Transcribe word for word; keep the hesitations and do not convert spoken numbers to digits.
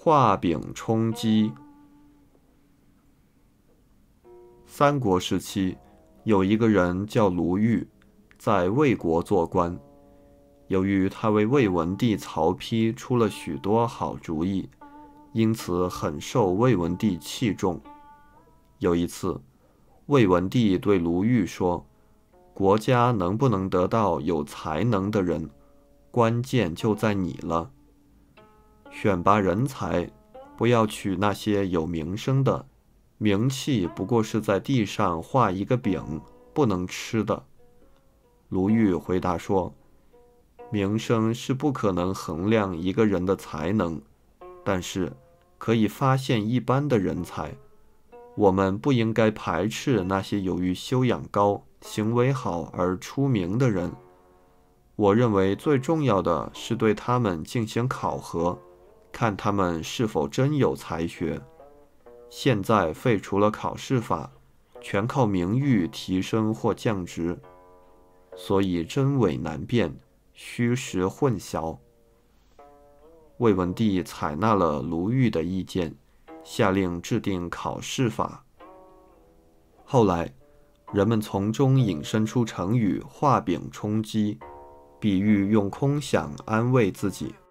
画饼充饥。三国时期，有一个人叫卢玉，在魏国做官。由于他为魏文帝曹丕出了许多好主意，因此很受魏文帝器重。有一次，魏文帝对卢玉说：“国家能不能得到有才能的人，关键就在你了。选拔人才，不要取那些有名声的，名气不过是在地上画一个饼，不能吃的。”卢玉回答说：“名声是不可能衡量一个人的才能，但是可以发现一般的人才。我们不应该排斥那些由于修养高、行为好而出名的人。我认为最重要的是对他们进行考核，看他们是否真有才学。现在废除了考试法，全靠名誉提升或降职，所以真伪难辨，虚实混淆。”魏文帝采纳了卢玉的意见，下令制定考试法。后来，人们从中引申出成语“画饼充饥”，比喻用空想安慰自己。